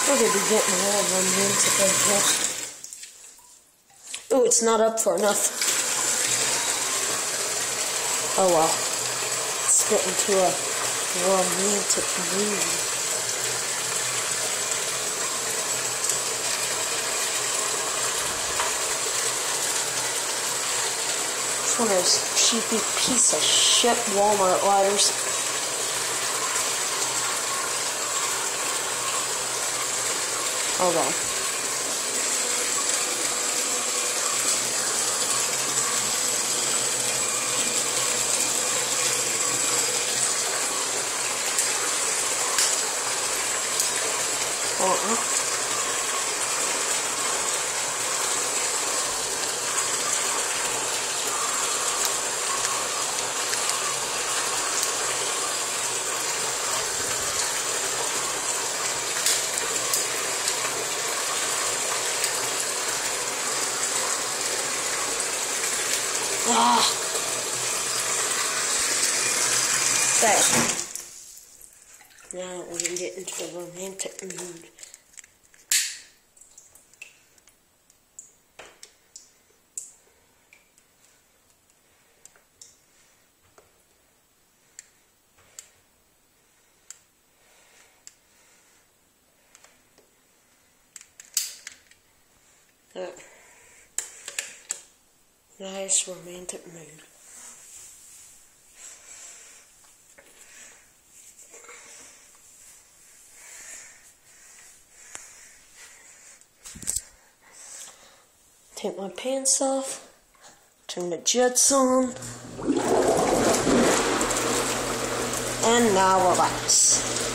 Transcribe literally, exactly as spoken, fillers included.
We're gonna be getting all of them into here. Oh, it's not up for enough. Oh well. Let's get into a romantic mood. It's one of those cheapy piece of shit Walmart lighters. Hold on. Uh-uh. Ah. There. Now we're gonna get into a romantic mood. That nice romantic mood. Take my pants off, turn the jets on, and now relax.